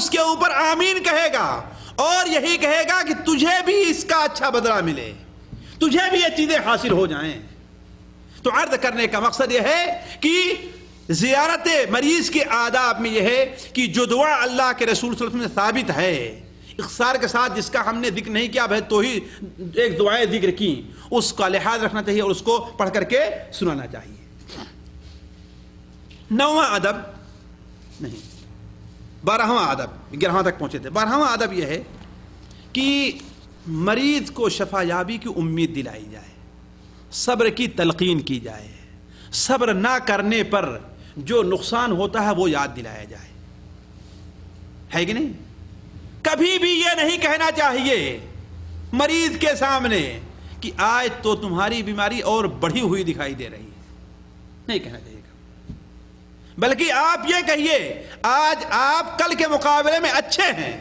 اس کے اوپر آمین کہے گا اور یہی کہے گا کہ تجھے بھی اس کا اچھا بدلہ ملے، تجھے بھی یہ چیزیں حاصل ہو جائیں۔ تو عرض کرنے کا مقصد یہ ہے کہ زیارت مریض کے آداب میں یہ ہے کہ جو دعا اللہ کے رسول صلی اللہ علیہ وسلم سے ثابت ہے، اختصار کے ساتھ جس کا ہم نے ذکر نہیں کیا تو ہی ایک دعائیں ذکر کی، اس کا لحاظ رکھنا چاہیے اور اس کو پڑھ کر کے سنانا چاہیے۔ 9واں ادب نہیں، 12واں ادب، 11واں تک پہنچے تھے۔ 12واں ادب یہ ہے کہ مریض کو شفا یابی کی امید دلائی جائے، صبر کی تلقین کی جائے، صبر نہ کرنے پر جو نقصان ہوتا ہے وہ یاد دلایا جائے، ہے کہ نہیں؟ کبھی بھی یہ نہیں کہنا چاہیے مریض کے سامنے کہ آج تو تمہاری بیماری اور بڑھی ہوئی دکھائی دے رہی ہے، نہیں کہنا چاہیے، بلکہ آپ یہ کہیے آج آپ کل کے مقابلے میں اچھے ہیں۔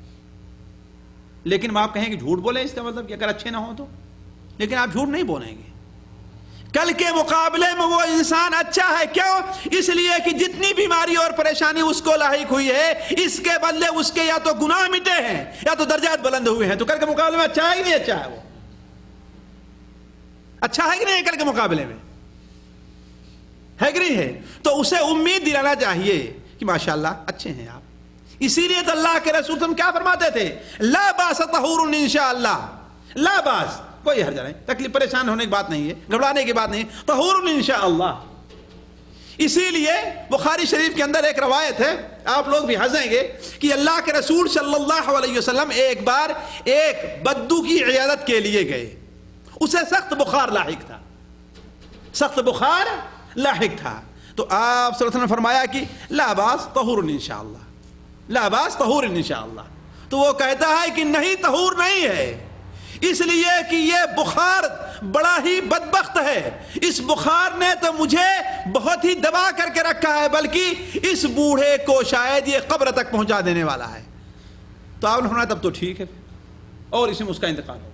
لیکن آپ کہیں کہ جھوٹ بولیں، اس کا مطلب کہ اگر اچھے نہ ہوں تو، لیکن آپ جھوٹ نہیں بولیں گے۔ کل کے مقابلے میں وہ انسان اچھا ہے، کیوں؟ اس لیے کہ جتنی بیماری اور پریشانی اس کو لاحق ہوئی ہے، اس کے بدلے اس کے یا تو گناہ مٹے ہیں یا تو درجات بلند ہوئے ہیں، تو کل کے مقابلے میں اچھا ہے کہ نہیں اچھا ہے؟ وہ اچھا ہے کہ نہیں کل کے مقابلے میں؟ ہے کہ نہیں ہے؟ تو اسے امید دلانا چاہیے کہ ماشاءاللہ اچھے ہیں آپ۔ اسی لیے تو اللہ کے رسول ہم کیا فرماتے تھے؟ لا باس طہور انشاءاللہ، لا باس، کوئی حرج نہیں، تکلیف پریشان ہونے کی بات نہیں ہے، گھبرانے کی بات نہیں ہے، طہور انشاءاللہ۔ اسی لیے بخاری شریف کے اندر ایک روایت ہے، آپ لوگ بھی ہنسیں گے، کہ اللہ کے رسول صلی اللہ علیہ وسلم ایک بار ایک بدو کی عیادت کے لیے گئے، اسے سخت بخار لاحق تھا، سخت بخار لاحق تھا، تو آپ صلی اللہ علیہ وسلم نے فرمایا کہ لا باس طہور انشاءاللہ، لا باس طہور انشاءاللہ۔ تو وہ کہتا ہے کہ نہیں، طہور نہیں ہے، اس لیے کہ یہ بخار بڑا ہی بدبخت ہے، اس بخار نے تو مجھے بہت ہی دبا کر کے رکھا ہے، بلکہ اس بوڑھے کو شاید یہ قبر تک پہنچا دینے والا ہے۔ تو آپ نے فرمایا تب تو ٹھیک ہے، اور اسی میں اس کا انتقال ہو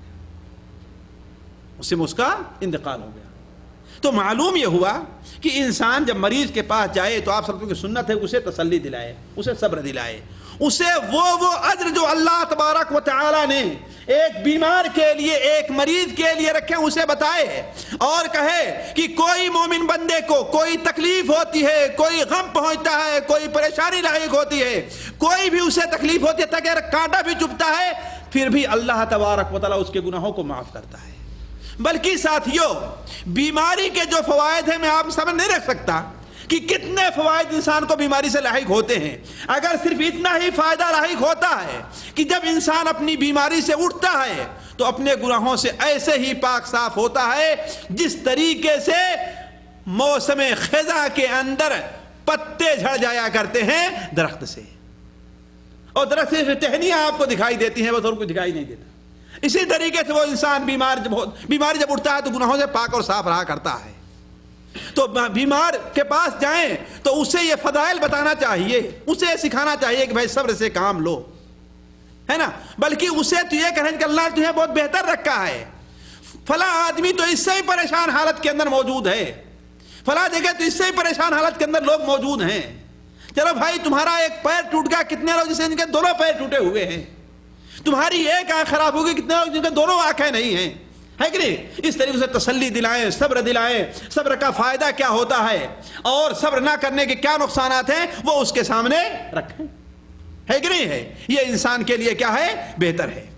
گیا، اسی میں اس کا انتقال ہو گیا۔ تو معلوم یہ ہوا کہ انسان جب مریض کے پاس جائے تو آپ سب کی سنت ہے اسے تسلی دلائے، اسے صبر دلائے، اسے وہ اجر جو اللہ تبارک و تعالی نے ایک بیمار کے لیے، ایک مریض کے لیے رکھے، اسے بتائے اور کہے کہ کوئی مومن بندے کو کوئی تکلیف ہوتی ہے، کوئی غم پہنچتا ہے، کوئی پریشانی لاحق ہوتی ہے، کوئی بھی اسے تکلیف ہوتی ہے، تاکہ کانٹا بھی چبھتا ہے، پھر بھی اللہ تبارک و تعالی اس کے گناہوں کو معاف کرتا ہے۔ بلکہ ساتھیوں، بیماری کے جو فوائد ہیں میں آپ سمجھ نہیں رکھ سکتا کہ کتنے فوائد انسان کو بیماری سے لاحق ہوتے ہیں۔ اگر صرف اتنا ہی فائدہ لاحق ہوتا ہے کہ جب انسان اپنی بیماری سے اٹھتا ہے تو اپنے گناہوں سے ایسے ہی پاک صاف ہوتا ہے جس طریقے سے موسم خزاں کے اندر پتے جھڑ جایا کرتے ہیں درخت سے، اور درخت سے ٹہنیاں آپ کو دکھائی دیتی ہیں، بس اور کوئی دکھائی نہیں دیتا۔ اسی طریقے سے وہ انسان بیماری جب اٹھتا ہے تو گناہوں سے پاک اور صاف رہا کرتا ہے۔ تو بیمار کے پاس جائیں تو اسے یہ فضائل بتانا چاہیے، اسے سکھانا چاہیے کہ بھائی صبر سے کام لو، ہے نا، بلکہ اسے تو یہ کہیں کہ اللہ تجھے بہت بہتر رکھا ہے، فلاں آدمی تو اس سے ہی پریشان حالت کے اندر موجود ہے، فلاں جگہ تو اس سے ہی پریشان حالت کے اندر لوگ موجود ہیں، چلو بھائی تمہارا ایک پیر ٹوٹ گیا، کتنے لوگ جسے ان کے دونوں پیر ٹوٹے ہوئے ہیں، تمہاری ایک آنکھ خراب ہوگی، کتنے لوگ جن کے دونوں آنکھیں نہیں ہیں، ہے کہ نہیں؟ اس طریقے سے تسلی دلائیں، صبر دلائیں، صبر کا فائدہ کیا ہوتا ہے اور صبر نہ کرنے کے کیا نقصانات ہیں وہ اس کے سامنے رکھیں، ہے کہ نہیں ہے؟ یہ انسان کے لیے کیا ہے؟ بہتر ہے۔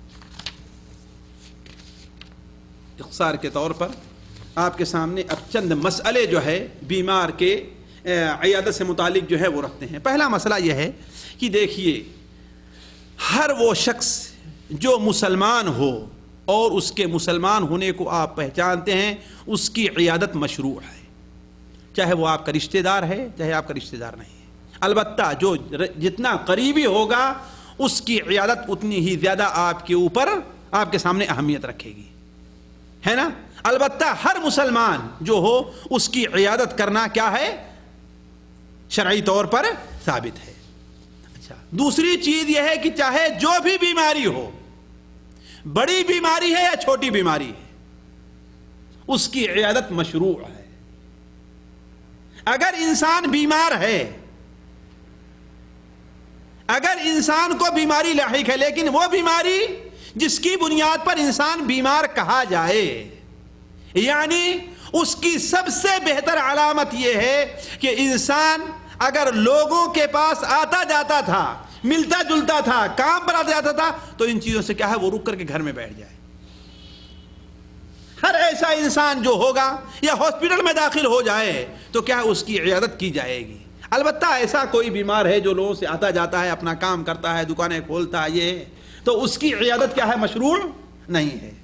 اختصار کے طور پر آپ کے سامنے اب چند مسئلے جو ہے بیمار کے عیادت سے متعلق جو ہے وہ رکھتے ہیں۔ پہلا مسئلہ یہ ہے کہ دیکھیے، ہر وہ شخص جو مسلمان ہو اور اس کے مسلمان ہونے کو آپ پہچانتے ہیں، اس کی عیادت مشروع ہے، چاہے وہ آپ کا رشتہ دار ہے چاہے آپ کا رشتہ دار نہیں ہے۔ البتہ جو جتنا قریبی ہوگا اس کی عیادت اتنی ہی زیادہ آپ کے اوپر، آپ کے سامنے اہمیت رکھے گی، ہے نا۔ البتہ ہر مسلمان جو ہو اس کی عیادت کرنا کیا ہے؟ شرعی طور پر ثابت ہے۔ اچھا، دوسری چیز یہ ہے کہ چاہے جو بھی بیماری ہو، بڑی بیماری ہے یا چھوٹی بیماری ہے، اس کی عیادت مشروع ہے۔ اگر انسان بیمار ہے، اگر انسان کو بیماری لاحق ہے لیکن وہ بیماری جس کی بنیاد پر انسان بیمار کہا جائے، یعنی اس کی سب سے بہتر علامت یہ ہے کہ انسان اگر لوگوں کے پاس آتا جاتا تھا، ملتا جلتا تھا، کام پر آتا جاتا تھا، تو ان چیزوں سے کیا ہے وہ رک کر کے گھر میں بیٹھ جائے۔ ہر ایسا انسان جو ہوگا یا ہاسپٹل میں داخل ہو جائے تو کیا ہے اس کی عیادت کی جائے گی۔ البتہ ایسا کوئی بیمار ہے جو لوگوں سے آتا جاتا ہے، اپنا کام کرتا ہے، دکانیں کھولتا ہے، یہ تو اس کی عیادت کیا ہے مشروع نہیں ہے۔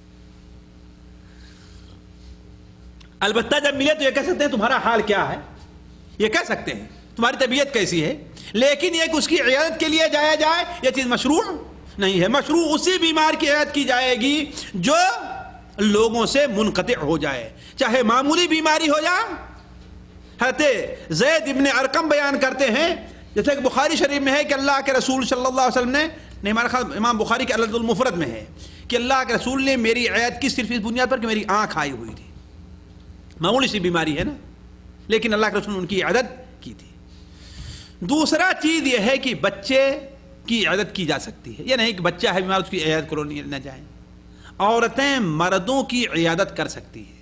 البتہ جب ملے تو یہ کہہ سکتے ہیں تمہارا حال کیا ہے، یہ کہہ سکتے ہیں تمہاری طبیعت کیسی ہے، لیکن ایک اس کی عیادت کے لیے جایا جائے یہ چیز مشروع نہیں ہے۔ مشروع اسی بیمار کی عیادت کی جائے گی جو لوگوں سے منقطع ہو جائے، چاہے معمولی بیماری ہو جائے۔ حضرت زید ابن ارقم بیان کرتے ہیں، جیسے کہ بخاری شریف میں ہے کہ اللہ کے رسول صلی اللہ علیہ وسلم نے ہمارے خیال امام بخاری کے الادب المفرد میں ہے کہ اللہ کے رسول نے میری عیادت کی صرف اس بنیاد پر کہ میری آنکھ آئی ہوئی تھی، معمولی سی بیماری ہے نا، لیکن اللہ کے رسول نے ان کی عیادت کی تھی۔ دوسرا چیز یہ ہے کہ بچے کی عیادت کی جا سکتی ہے، یہ نہیں کہ بچہ ہے بیمار اس کی عیادت کرو نہ جائیں۔ عورتیں مردوں کی عیادت کر سکتی ہیں،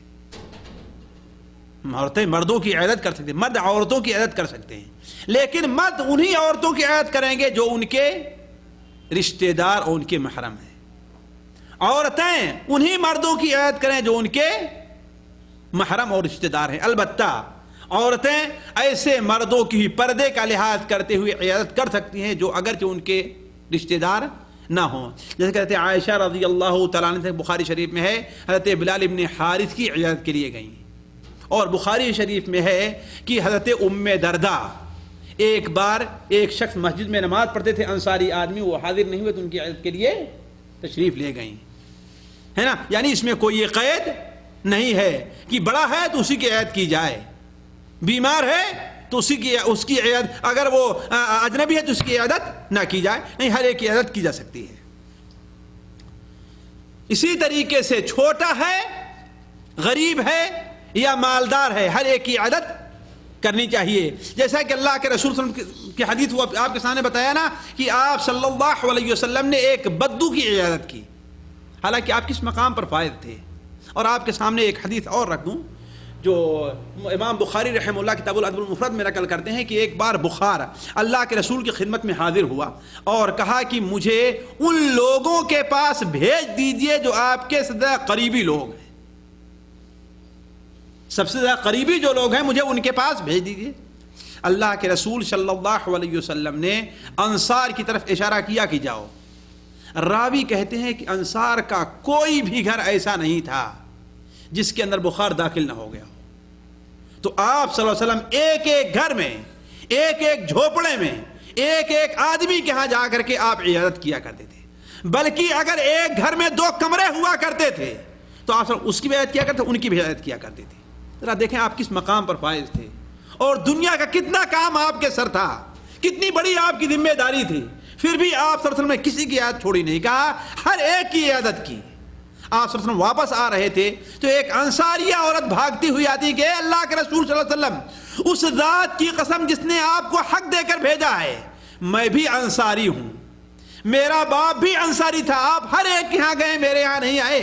عورتیں مردوں کی عیادت کر سکتے ہیں، مرد عورتوں کی عیادت کر سکتے ہیں، لیکن مرد انہی عورتوں کی عیادت کریں گے جو ان کے رشتہ دار اور ان کے محرم ہیں۔ عورتیں انہی مردوں کی عیادت کریں جو ان کے محرم اور رشتہ دار ہیں۔ البتہ عورتیں ایسے مردوں کی پردے کا لحاظ کرتے ہوئے عیادت کر سکتی ہیں جو اگرچہ ان کے رشتہ دار نہ ہوں، جیسے کہتے ہیں عائشہ رضی اللہ تعالیٰ عنہ سے بخاری شریف میں ہے حضرت بلال ابن حارث کی عیادت کے لیے گئیں، اور بخاری شریف میں ہے کہ حضرت ام دردہ ایک بار ایک شخص مسجد میں نماز پڑھتے تھے، انصاری آدمی، وہ حاضر نہیں ہوئے تو ان کی عیادت کے لیے تشریف لے گئیں، ہے نا۔ یعنی اس میں کوئی قید نہیں ہے کہ بڑا ہے تو اسی کی عیادت کی جائے، بیمار ہے تو اس کی عیادت، اگر وہ اجنبی ہے تو اس کی عیادت نہ کی جائے، نہیں، ہر ایک کی عیادت کی جا سکتی ہے۔ اسی طریقے سے چھوٹا ہے، غریب ہے یا مالدار ہے، ہر ایک کی عیادت کرنی چاہیے، جیسا کہ اللہ کے رسول صلی اللہ علیہ وسلم کی حدیث وہ آپ کے سامنے بتایا نا کہ آپ صلی اللہ علیہ وسلم نے ایک بدو کی عیادت کی، حالانکہ آپ کس مقام پر فائز تھے۔ اور آپ کے سامنے ایک حدیث اور رکھ دوں جو امام بخاری رحمہ اللہ کتاب الادب المفرد میں نقل کرتے ہیں کہ ایک بار بخار اللہ کے رسول کی خدمت میں حاضر ہوا اور کہا کہ مجھے ان لوگوں کے پاس بھیج دیجئے جو آپ کے سب سے قریبی لوگ ہیں، سب سے زیادہ قریبی جو لوگ ہیں مجھے ان کے پاس بھیج دیجئے۔ اللہ کے رسول صلی اللہ علیہ وسلم نے انصار کی طرف اشارہ کیا کہ جاؤ۔ راوی کہتے ہیں کہ انصار کا کوئی بھی گھر ایسا نہیں تھا جس کے اندر بخار داخل نہ ہو گیا ہو، تو آپ صلی اللہ علیہ وسلم ایک ایک گھر میں، ایک ایک جھوپڑے میں، ایک ایک آدمی کے ہاں جا کر کے آپ عیادت کیا کرتے تھے، بلکہ اگر ایک گھر میں 2 کمرے ہوا کرتے تھے تو آپ اس کی بھی عیادت کیا کرتے، ان کی بھی عیادت کیا کرتے تھے۔ ذرا دیکھیں آپ کس مقام پر فائز تھے، اور دنیا کا کتنا کام آپ کے سر تھا، کتنی بڑی آپ کی ذمہ داری تھی، پھر بھی آپ صلی اللہ علیہ وسلم نے کسی کی عیادت چھوڑی نہیں، کہا ہر ایک کی عیادت کی۔ آپ صلی اللہ علیہ وسلم واپس آ رہے تھے تو ایک انصاریہ عورت بھاگتی ہوئی آتی کہ اللہ کے رسول صلی اللہ علیہ وسلم، اس ذات کی قسم جس نے آپ کو حق دے کر بھیجا ہے، میں بھی انصاری ہوں، میرا باپ بھی انصاری تھا، آپ ہر ایک کے ہاں گئے، میرے ہاں نہیں آئے۔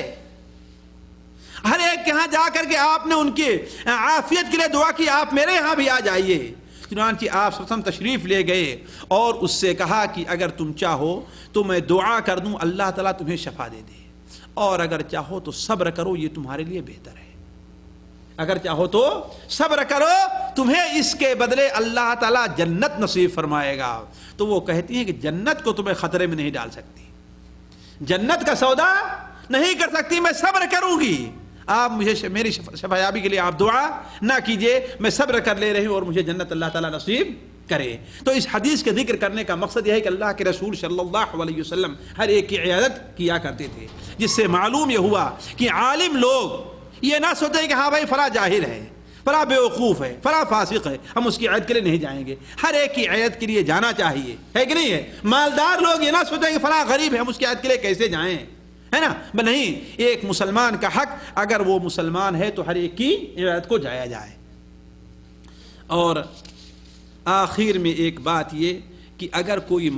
ہر ایک کے ہاں جا کر کے آپ نے ان کی عافیت کے لیے دعا کی، آپ میرے یہاں بھی آ جائیے۔ چنانچہ آپ صلی اللہ علیہ وسلم تشریف لے گئے اور اس سے کہا کہ اگر تم چاہو تو میں دعا کر دوں اللہ تعالیٰ تمہیں شفا دے دے، اور اگر چاہو تو صبر کرو، یہ تمہارے لیے بہتر ہے۔ اگر چاہو تو صبر کرو، تمہیں اس کے بدلے اللہ تعالیٰ جنت نصیب فرمائے گا۔ تو وہ کہتی ہیں کہ جنت کو تمہیں خطرے میں نہیں ڈال سکتی، جنت کا سودا نہیں کر سکتی، میں صبر کروں گی، آپ مجھے میری شفایابی کے لیے آپ دعا نہ کیجئے، میں صبر کر لے رہی ہوں اور مجھے جنت اللہ تعالیٰ نصیب کرے۔ تو اس حدیث کے ذکر کرنے کا مقصد یہ ہے کہ اللہ کے رسول صلی اللہ علیہ وسلم ہر ایک کی عیادت کیا کرتے تھے، جس سے معلوم یہ ہوا کہ عالم لوگ یہ نہ سوچیں کہ ہاں بھائی فلاں جاہل ہے، فلاں بیوقوف ہے، فلاں فاسق ہے، ہم اس کی عیادت کے لیے نہیں جائیں گے۔ ہر ایک کی عیادت کے لیے جانا چاہیے، ہے کہ نہیں ہے؟ مالدار لوگ یہ نہ سوچیں کہ فلاں غریب ہے، ہم اس کی عیادت کے لیے کیسے جائیں، ہے نا؟ نہیں، ایک مسلمان کا حق، اگر وہ مسلمان ہے تو ہر ایک کی عیادت کو جایا جائے۔ اور آخر میں ایک بات یہ کہ اگر کوئی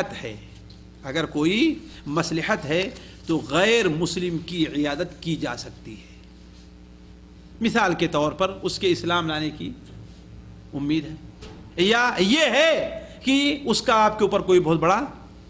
مصلحت ہے تو غیر مسلم کی عیادت کی جا سکتی ہے. مثال کے طور پر اس کے اسلام لانے کی امید ہے، یا یہ ہے کہ اس کا آپ کے اوپر کوئی بہت بڑا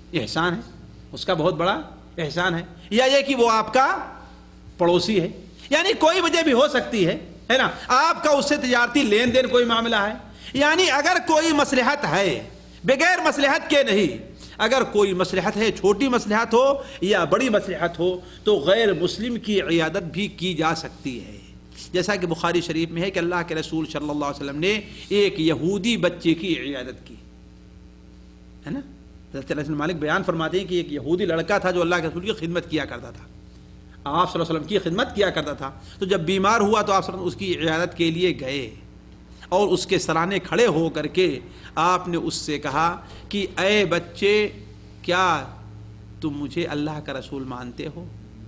احسان ہے، یا یہ کہ وہ آپ کا پڑوسی ہے، یعنی کوئی وجہ بھی ہو سکتی ہے نا، آپ کا اس سے تجارتی لین دین کوئی معاملہ ہے. یعنی اگر کوئی مصلحت ہے، بغیر مصلحت کے نہیں، اگر کوئی مصلحت ہے، چھوٹی مصلحت ہو یا بڑی مصلحت ہو، تو غیر مسلم کی عیادت بھی کی جا سکتی ہے. جیسا کہ بخاری شریف میں ہے کہ اللہ کے رسول صلی اللہ علیہ وسلم نے ایک یہودی بچے کی عیادت کی ہے نا. حضرت انس بن مالک بیان فرماتے ہیں کہ ایک یہودی لڑکا تھا جو اللہ کے رسول کی خدمت کیا کرتا تھا، آپ صلی اللہ علیہ وسلم کی خدمت کیا کرتا تھا. تو جب بیمار ہوا تو آپ صلی اللہ علیہ وسلم اس کی عیادت کے لیے گئے اور اس کے سرانے کھڑے ہو کر کے آپ نے اس سے کہا کہ اے بچے، کیا تم مجھے اللہ کا رسول مانتے ہو؟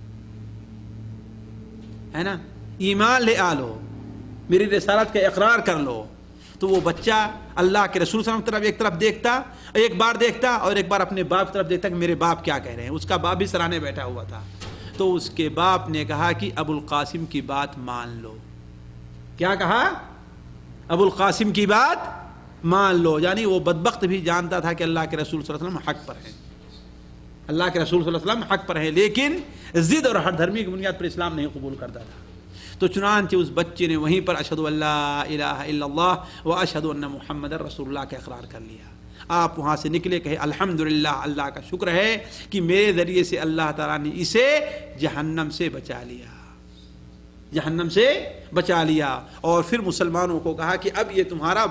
ہے نا، ایمان لے آلو، میری رسالت کا اقرار کر لو. تو وہ بچہ اللہ کے رسول صلی اللہ علیہ وسلم ایک طرف دیکھتا، ایک بار دیکھتا اور ایک بار اپنے باپ کی طرف دیکھتا کہ میرے باپ کیا کہہ رہے ہیں. اس کا باپ بھی سرانے بیٹھا ہوا تھا. تو اس کے باپ نے کہا کہ ابو القاسم کی بات مان لو. کیا کہا؟ ابو القاسم کی بات مان لو. یعنی وہ بدبخت بھی جانتا تھا کہ اللہ کے رسول صلی اللہ علیہ وسلم حق پر ہیں، اللہ کے رسول صلی اللہ علیہ وسلم حق پر ہیں، لیکن ضد اور ہر دھرمی کی بنیاد پر اسلام نہیں قبول کرتا تھا. تو چنانچہ اس بچے نے وہیں پر اشہدو ان لا الہ الا اللہ و اشہدو ان محمد رسول اللہ کا اقرار کر لیا. آپ وہاں سے نکلے، کہے الحمدللہ، اللہ کا شکر ہے کہ میرے ذریعے سے اللہ تعالیٰ نے اسے جہنم سے بچا لیا. اور پھر مسلمانوں کو کہا کہ اب یہ تمہارا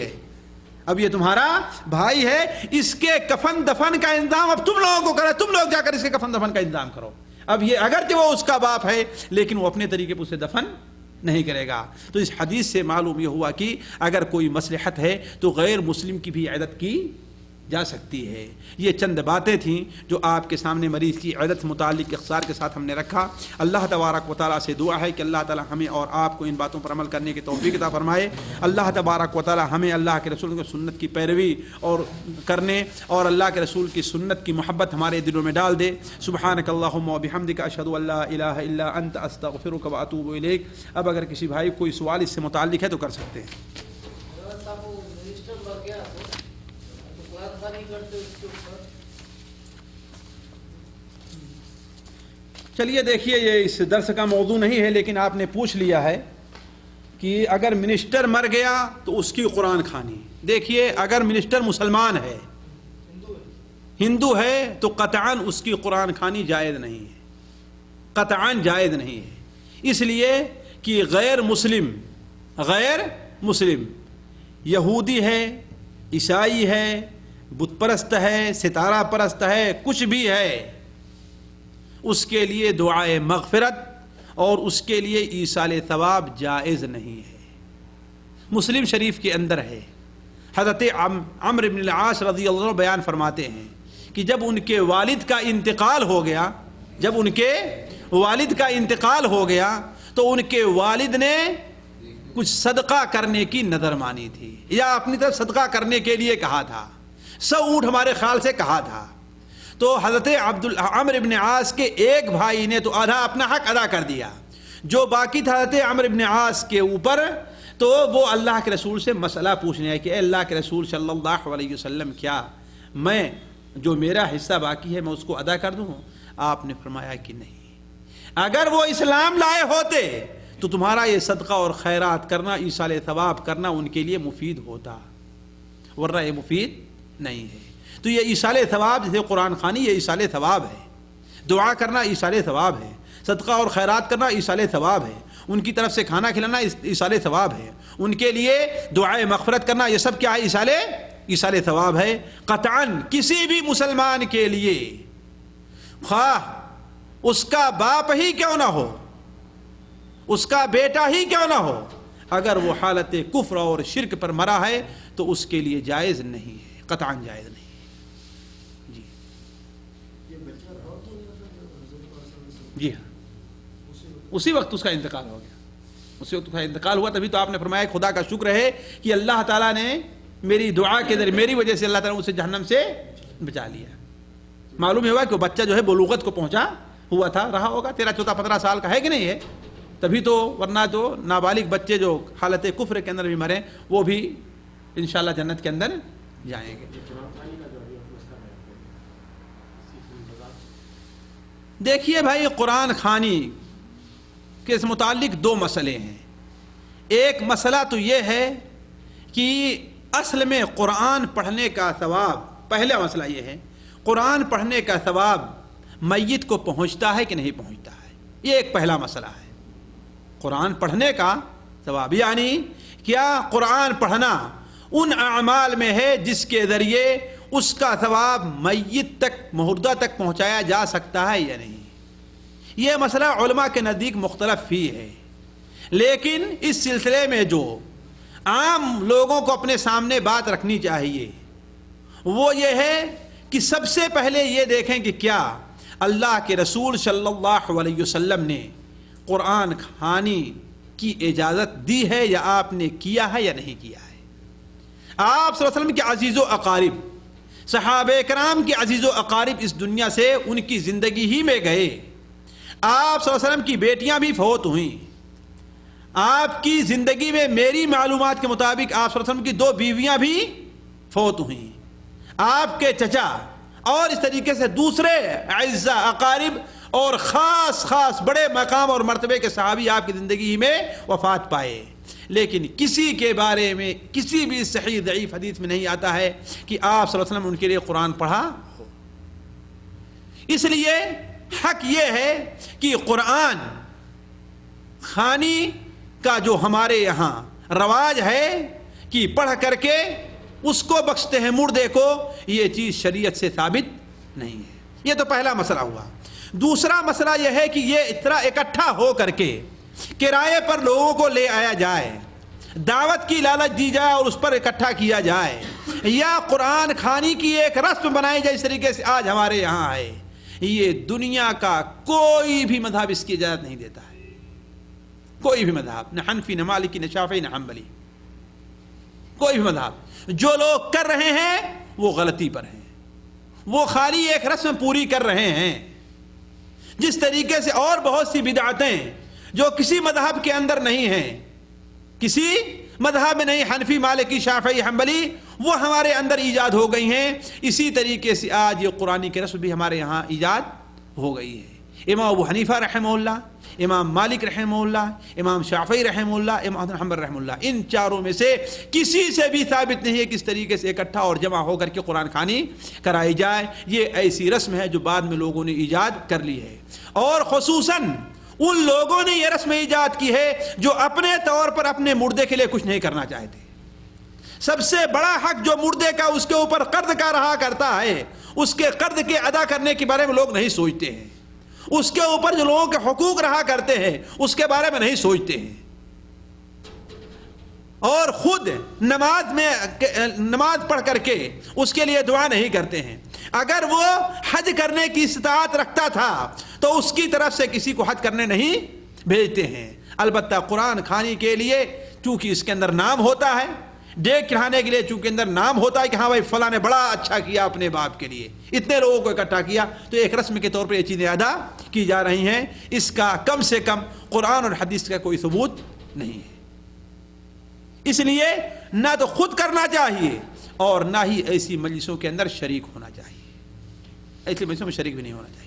بھائی ہے، اس کے کفن دفن کا انتظام اب تم لوگوں کو کرو، تم لوگ جا کر اس کے کفن دفن کا انتظام کرو. اب یہ اگرچہ وہ اس کا باپ ہے لیکن وہ اپنے طریقے پر اسے دفن نہیں کرے گا. تو اس حدیث سے معلوم یہ ہوا کہ اگر کوئی مصلحت ہے تو غیر مسلم کی بھی عیادت کی جا سکتی ہے. یہ چند باتیں تھیں جو آپ کے سامنے مریض کی عیادت سے متعلق اختصار کے ساتھ ہم نے رکھا. اللہ تبارک و تعالیٰ سے دعا ہے کہ اللہ تعالیٰ ہمیں اور آپ کو ان باتوں پر عمل کرنے کی توفیق عطا فرمائے. اللہ تبارک و تعالیٰ ہمیں اللہ کے رسول کی سنت کی پیروی اور کرنے اور اللہ کے رسول کی سنت کی محبت ہمارے دلوں میں ڈال دے. سبحانک اللہم و بحمدک، اشہدو ان لا الہ الا انت، استغفرک و اتوب الیک. اب اگر کسی بھائی کوئی سوال اس سے متعلق ہے تو کر سکتے ہیں. چلیے دیکھیے، یہ اس درس کا موضوع نہیں ہے لیکن آپ نے پوچھ لیا ہے کہ اگر منسٹر مر گیا تو اس کی قرآن خوانی. دیکھیے، اگر منسٹر مسلمان ہے، ہندو ہے، تو قطعاً اس کی قرآن خوانی جائز نہیں ہے، قطعاً جائز نہیں ہے. اس لیے کہ غیر مسلم یہودی ہے، عیسائی ہے، بت پرست ہے، ستارہ پرست ہے، کچھ بھی ہے، اس کے لیے دعائے مغفرت اور اس کے لیے ایصال ثواب جائز نہیں ہے. مسلم شریف کے اندر ہے، حضرت عمرو بن العاص رضی اللہ عنہ بیان فرماتے ہیں کہ جب ان کے والد کا انتقال ہو گیا تو ان کے والد نے کچھ صدقہ کرنے کی نظر مانی تھی، یا اپنی طرف صدقہ کرنے کے لیے کہا تھا. 100 اونٹ ہمارے خیال سے کہا تھا. تو حضرت عمرو بن عاص کے ایک بھائی نے تو آدھا اپنا حق ادا کر دیا، جو باقی تھا حضرت عمرو بن عاص کے اوپر، تو وہ اللہ کے رسول سے مسئلہ پوچھنے آئے کہ اے اللہ کے رسول صلی اللہ علیہ وسلم، کیا میں جو میرا حصہ باقی ہے میں اس کو ادا کر دوں؟ آپ نے فرمایا کہ نہیں، اگر وہ اسلام لائے ہوتے تو تمہارا یہ صدقہ اور خیرات کرنا، ایصال ثواب کرنا ان کے لیے مفید ہوتا، ورنہ یہ مفید نہیں ہے. تو یہ ایصال ثواب، جیسے قرآن خوانی، یہ ایصال ثواب ہے، دعا کرنا ایصال ثواب ہے، صدقہ اور خیرات کرنا ایصال ثواب ہے، ان کی طرف سے کھانا کھلانا ایصال ثواب ہے، ان کے لیے دعائے مغفرت کرنا، یہ سب کیا ہے؟ ایصال ثواب ہے. قطعاً کسی بھی مسلمان کے لیے، خواہ اس کا باپ ہی کیوں نہ ہو، اس کا بیٹا ہی کیوں نہ ہو، اگر وہ حالت کفر اور شرک پر مرا ہے تو اس کے لیے جائز نہیں ہے، قطعاً جائز نہیں. جی ہاں، اسی وقت اس کا انتقال ہو گیا، اسی وقت اس کا انتقال ہوا. تبھی تو آپ نے فرمایا خدا کا شکر ہے کہ اللہ تعالیٰ نے میری دعا کے ذریعے میری وجہ سے اللہ تعالیٰ نے اسے جہنم سے بچا لیا. معلوم ہوا کہ وہ بچہ جو ہے بلوغت کو پہنچا ہوا تھا، رہا ہوگا 13 14 15 سال کا ہے کہ نہیں ہے، تبھی تو، ورنہ تو نابالغ بچے جو حالت کفر کے اندر بھی مریں وہ بھی انشاءاللہ جنت کے اندر جائیں گے. دیکھیے بھائی، قرآن خوانی کے متعلق دو مسئلے ہیں. ایک مسئلہ تو یہ ہے کہ اصل میں قرآن پڑھنے کا ثواب، پہلا مسئلہ یہ ہے قرآن پڑھنے کا ثواب میت کو پہنچتا ہے کہ نہیں پہنچتا ہے. یہ ایک پہلا مسئلہ ہے، قرآن پڑھنے کا ثواب، یعنی کیا قرآن پڑھنا ان اعمال میں ہے جس کے ذریعے اس کا ثواب میت تک، مردہ تک پہنچایا جا سکتا ہے یا نہیں. یہ مسئلہ علماء کے نزدیک مختلف ہی ہے، لیکن اس سلسلے میں جو عام لوگوں کو اپنے سامنے بات رکھنی چاہیے وہ یہ ہے کہ سب سے پہلے یہ دیکھیں کہ کیا اللہ کے رسول صلی اللہ علیہ وسلم نے قرآن خوانی کی اجازت دی ہے یا آپ نے کیا ہے یا نہیں کیا ہے. آپ صلی اللہ علیہ وسلم کے عزیز و اقارب، صحابہ کرام کے عزیز و اقارب اس دنیا سے ان کی زندگی ہی میں گئے. آپ صلی اللہ علیہ وسلم کی بیٹیاں بھی فوت ہوئیں. آپ کی زندگی میں میری معلومات کے مطابق آپ صلی اللہ علیہ وسلم کی 2 بیویاں بھی فوت ہوئیں. آپ کے چچا اور اس طریقے سے دوسرے اعزاء اقارب اور خاص بڑے مقام اور مرتبے کے صحابی آپ کی زندگی میں وفات پائے، لیکن کسی کے بارے میں کسی بھی صحیح ضعیف حدیث میں نہیں آتا ہے کہ آپ صلی اللہ علیہ وسلم ان کے لیے قرآن پڑھا ہو. اس لیے حق یہ ہے کہ قرآن خوانی کا جو ہمارے یہاں رواج ہے کہ پڑھ کر کے اس کو بخشتے ہیں مردے کو، یہ چیز شریعت سے ثابت نہیں ہے. یہ تو پہلا مسئلہ ہوا. دوسرا مسئلہ یہ ہے کہ یہ اتنا اکٹھا ہو کر کے کرائے پر لوگوں کو لے آیا جائے، دعوت کی لالچ دی جائے اور اس پر اکٹھا کیا جائے، یا قرآن خوانی کی ایک رسم بنائی جائے اس طریقے سے آج ہمارے یہاں ہے، یہ دنیا کا کوئی بھی مذہب اس کی اجازت نہیں دیتا ہے. کوئی بھی مذہب، نہ حنفی نہ مالکی نہ شافعی نہ حنبلی، کوئی بھی مذہب. جو لوگ کر رہے ہیں وہ غلطی پر ہیں، وہ خالی ایک رسم پوری کر رہے ہیں. جس طریقے سے اور بہت سی بدعتیں جو کسی مذہب کے اندر نہیں ہیں، کسی مذہب میں نہیں، حنفی مالکی شافعی حنبلی، وہ ہمارے اندر ایجاد ہو گئی ہیں. اسی طریقے سے آج یہ قرآن کی رسم بھی ہمارے یہاں ایجاد ہو گئی ہے. امام ابو حنیفہ رحمہ اللہ، امام مالک رحمہ اللہ، امام شافعی رحمہ اللہ، امام حنبل رحمہ اللہ، ان چاروں میں سے کسی سے بھی ثابت نہیں ہے کس طریقے سے اکٹھا اور جمع ہو کر کے قرآن خوانی کرائی جائے. یہ ایسی رسم ہے جو بعد میں لوگوں نے ایجاد کر لی ہے، اور خصوصاً ان لوگوں نے یہ رسم ایجاد کی ہے جو اپنے طور پر اپنے مردے کے لیے کچھ نہیں کرنا چاہتے. سب سے بڑا حق جو مردے کا اس کے اوپر قرض کا رہا کرتا ہے، اس کے قرض کے ادا کرنے کے بارے میں لوگ نہیں سوچتے ہیں. اس کے اوپر جو لوگوں کے حقوق رہا کرتے ہیں اس کے بارے میں نہیں سوچتے ہیں، اور خود نماز پڑھ کر کے اس کے لیے دعا نہیں کرتے ہیں. اگر وہ حج کرنے کی استطاعت رکھتا تھا تو اس کی طرف سے کسی کو حج کرنے نہیں بھیجتے ہیں. البتہ قرآن خوانی کے لیے چونکہ اس کے اندر نام ہوتا ہے، ڈیک چڑھانے کے لیے چونکہ اندر نام ہوتا ہے کہ ہاں بھائی فلاں نے بڑا اچھا کیا اپنے باپ کے لیے، اتنے لوگوں کو اکٹھا کیا، تو ایک رسم کے طور پر یہ چیزیں ادا کی جا رہی ہیں. اس کا کم سے کم قرآن اور حدیث کا کوئی ثبوت نہیں ہے. اس لیے نہ تو خود کرنا چاہیے اور نہ ہی ایسی مجلسوں کے اندر شریک ہونا چاہیے. ایسی مجلسوں میں شریک بھی نہیں ہونا چاہیے.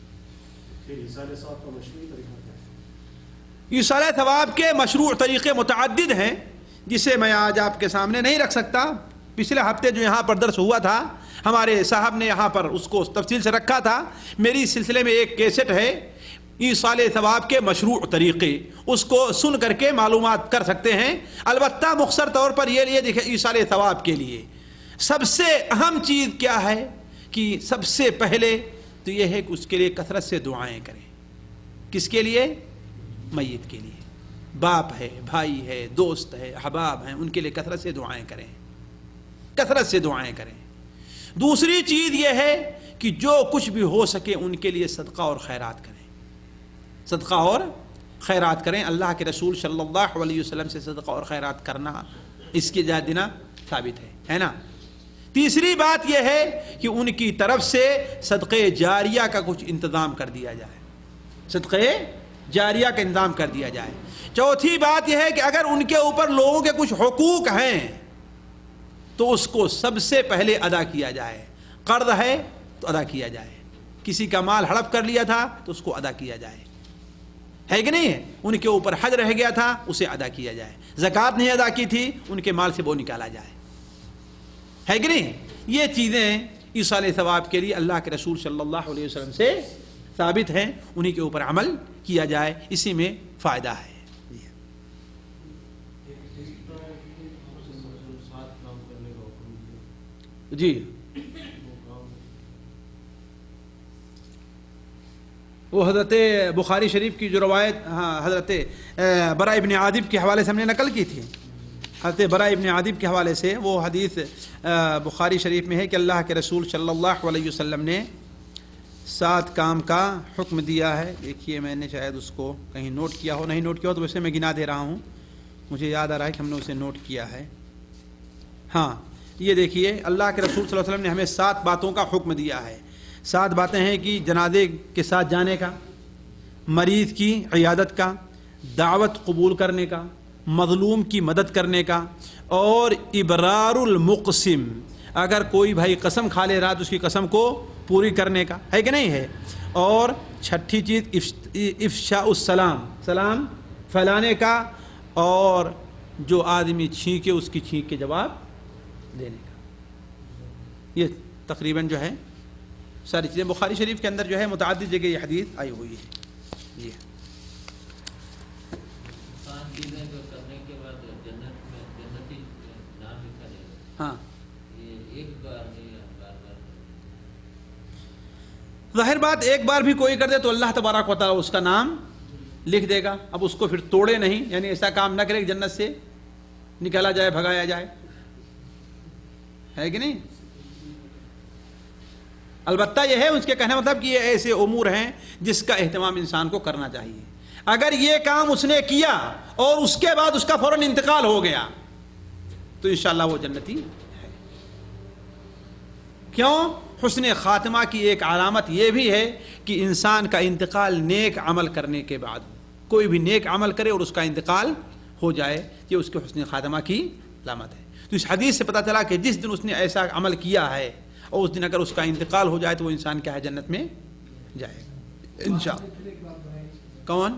ایصال ثواب کے مشروع طریقے متعدد ہیں جسے میں آج آپ کے سامنے نہیں رکھ سکتا. پچھلے ہفتے جو یہاں پر درس ہوا تھا ہمارے صاحب نے یہاں پر اس کو تفصیل سے رکھا تھا. میری سلسلے میں ایک کیسٹ ہے ایصال ثواب کے مشروع طریقے، اس کو سن کر کے معلومات کر سکتے ہیں. البتہ مختصر طور پر یہ لیے دیکھیں، ایصال ثواب کے لیے سب سے اہم چیز کیا ہے کہ سب سے پہلے تو یہ ہے کہ اس کے لیے کثرت سے دعائیں کریں. کس کے لیے؟ میت کے لیے. باپ ہے، بھائی ہے، دوست ہے، احباب ہیں، ان کے لیے کثرت سے دعائیں کریں، کثرت سے دعائیں کریں. دوسری چیز یہ ہے کہ جو کچھ بھی ہو سکے ان کے لیے صدقہ اور خیرات کریں، صدقہ اور خیرات کریں. اللہ کے رسول صلی اللہ علیہ وسلم سے صدقہ اور خیرات کرنا، اس کی اجازت دینا ثابت ہے نا. تیسری بات یہ ہے کہ ان کی طرف سے صدقے جاریہ کا کچھ انتظام کر دیا جائے, صدقے جاریہ کا انتظام کر دیا جائے. چوتھی بات یہ ہے کہ اگر ان کے اوپر لوگوں کے کچھ حقوق ہیں تو اس کو سب سے پہلے ادا کیا جائے. قرض ہے تو ادا کیا جائے, کسی کا مال ہڑپ کر لیا تھا تو اس کو ادا کیا جائے, ہے کہ نہیں ہے. ان کے اوپر حج رہ گیا تھا اسے ادا کیا جائے, زکوٰۃ نہیں ادا کی تھی ان کے مال سے وہ نکالا جائے, ہے کہ نہیں. یہ چیزیں ایصال ثواب کے لیے اللہ کے رسول صلی اللہ علیہ وسلم سے ثابت ہیں, انہی کے اوپر عمل کیا جائے, اسی میں فائدہ ہے. جی وہ حضرت بخاری شریف کی جو روایت حضرت براء ابن عازب کے حوالے سے ہم نے نقل کی تھی, حضرت براء ابن عازب کے حوالے سے وہ حدیث بخاری شریف میں ہے کہ اللہ کے رسول صلی اللہ علیہ وسلم نے 7 کام کا حکم دیا ہے. دیکھیے میں نے شاید اس کو کہیں نوٹ کیا ہو, نہیں نوٹ کیا ہو تو ویسے میں گنا دے رہا ہوں, مجھے یاد آ رہا ہے کہ ہم نے اسے نوٹ کیا ہے. ہاں یہ دیکھیے اللہ کے رسول صلی اللہ علیہ وسلم نے ہمیں 7 باتوں کا حکم دیا ہے. 7 باتیں ہیں کہ جنازے کے ساتھ جانے کا, مریض کی عیادت کا, دعوت قبول کرنے کا, مظلوم کی مدد کرنے کا, اور ابرار المقسم, اگر کوئی بھائی قسم کھا لے رہا تو اس کی قسم کو پوری کرنے کا, ہے کہ نہیں ہے. اور چھٹی چیز افشاء السلام, سلام پھیلانے کا, اور جو آدمی چھینکے اس کی چھینک کے جواب دینے کا. یہ تقریباً جو ہے ساری چیزیں بخاری شریف کے اندر جو ہے متعدد جگہ یہ حدیث آئی ہوئی ہے. جی ہاں ظاہر بات ایک بار بھی کوئی کر دے تو اللہ تبارک و تعالیٰ اس کا نام لکھ دے گا. اب اس کو پھر توڑے نہیں, یعنی ایسا کام نہ کرے کہ جنت سے نکالا جائے, بھگایا جائے, ہے کہ نہیں. البتہ یہ ہے اس کے کہنے مطلب کہ یہ ایسے امور ہیں جس کا اہتمام انسان کو کرنا چاہیے. اگر یہ کام اس نے کیا اور اس کے بعد اس کا فوراً انتقال ہو گیا تو انشاءاللہ وہ جنتی ہے. کیوں؟ حسن خاتمہ کی ایک علامت یہ بھی ہے کہ انسان کا انتقال نیک عمل کرنے کے بعد, کوئی بھی نیک عمل کرے اور اس کا انتقال ہو جائے, یہ اس کے حسن خاتمہ کی علامت ہے. تو اس حدیث سے پتہ چلا کہ جس دن اس نے ایسا عمل کیا ہے اور اس دن اگر اس کا انتقال ہو جائے تو وہ انسان کیا ہے, جنت میں جائے گا انشاءاللہ. کون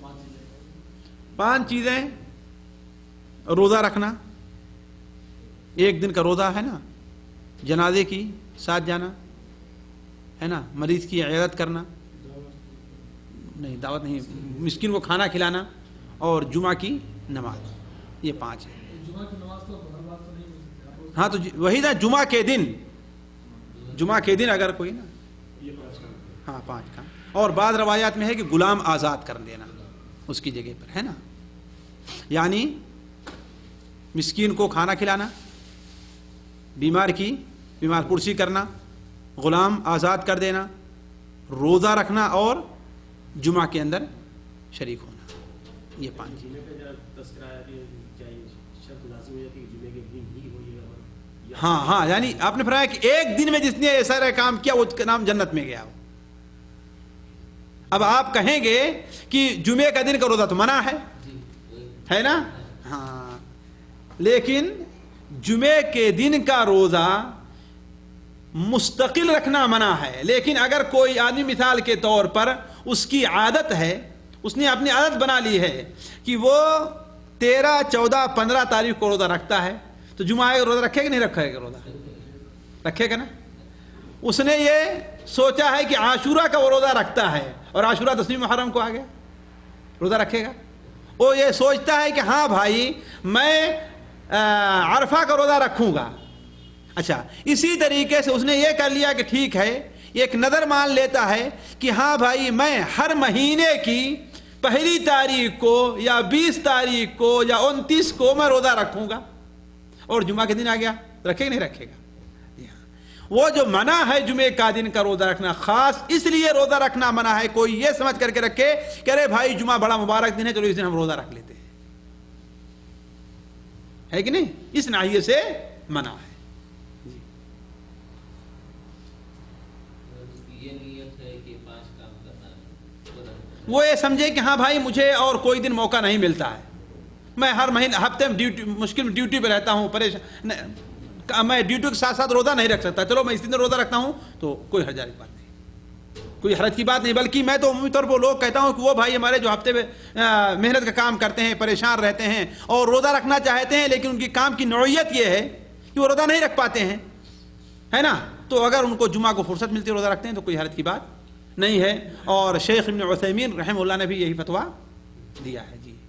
5 چیزیں؟ روزہ رکھنا, ایک دن کا روزہ ہے نا, جنازے کی ساتھ جانا ہے نا, مریض کی عیادت کرنا, نہیں دعوت نہیں, مسکین کو کھانا کھلانا, اور جمعہ کی نماز. یہ 5 ہے. ہاں تو وہی نا, جمعہ کے دن اگر کوئی نا, ہاں 5 کا. اور بعض روایات میں ہے کہ غلام آزاد کر دینا اس کی جگہ پر, ہے نا, یعنی مسکین کو کھانا کھلانا, بیمار پرسی کرنا, غلام آزاد کر دینا, روزہ رکھنا, اور جمعہ کے اندر شریک ہونا. یہ 5 چیزیں. ہاں یعنی آپ نے فرمایا کہ ایک دن میں جس نے ایسا کام کیا وہ کا نام جنت میں گیا ہو. اب آپ کہیں گے کہ جمعے کا دن کا روزہ تو منع ہے نا, ہاں, لیکن جمعے کے دن کا روزہ مستقل رکھنا منع ہے. لیکن اگر کوئی آدمی مثال کے طور پر اس کی عادت ہے, اس نے اپنی عادت بنا لی ہے کہ وہ 13, 14, 15 تاریخ کو روزہ رکھتا ہے, تو جمعہ کا روزہ رکھے گا نہیں رکھے گا؟ روزہ رکھے گا نا. اس نے یہ سوچا ہے کہ عاشورہ کا وہ روزہ رکھتا ہے اور عاشورہ 10ویں محرم کو آ گیا, روزہ رکھے گا. وہ یہ سوچتا ہے کہ ہاں بھائی میں عرفہ کا روزہ رکھوں گا. اچھا, اسی طریقے سے اس نے یہ کر لیا کہ ٹھیک ہے, ایک نظر مان لیتا ہے کہ ہاں بھائی میں ہر مہینے کی 1 تاریخ کو یا 20 تاریخ کو یا 29 کو میں روزہ رکھوں گا, اور جمعہ کے دن آ گیا, رکھے گا نہیں رکھے گا. وہ جو منع ہے جمعے کا دن کا روزہ رکھنا, خاص اس لیے روزہ رکھنا منع ہے, کوئی یہ سمجھ کر کے رکھے کہ ارے بھائی جمعہ بڑا مبارک دن ہے, چلو اس دن ہم روزہ رکھ لیتے ہیں, ہے کہ نہیں, اس ناحیے سے منع ہے. وہ یہ سمجھے کہ ہاں بھائی مجھے اور کوئی دن موقع نہیں ملتا ہے, میں ہر مہینے ہفتے میں مشکل میں ڈیوٹی پہ رہتا ہوں, پریشان, میں ڈیوٹی کے ساتھ ساتھ روزہ نہیں رکھ سکتا, چلو میں اس دن روزہ رکھتا ہوں, تو کوئی حرج کی بات نہیں, کوئی حرج کی بات نہیں. بلکہ میں تو عمومی طور پر لوگ کہتا ہوں کہ وہ بھائی ہمارے جو ہفتے میں محنت کا کام کرتے ہیں, پریشان رہتے ہیں اور روزہ رکھنا چاہتے ہیں, لیکن ان کی کام کی نوعیت یہ ہے کہ وہ روزہ نہیں رکھ پاتے ہیں, ہے نا, تو اگر ان کو جمعہ کو فرصت ملتی ہے روزہ رکھتے ہیں تو کوئی حرج کی بات نہیں ہے. اور شیخ ابن عثیمین رحمہ اللہ نے بھی یہی فتویٰ دیا ہے. جی.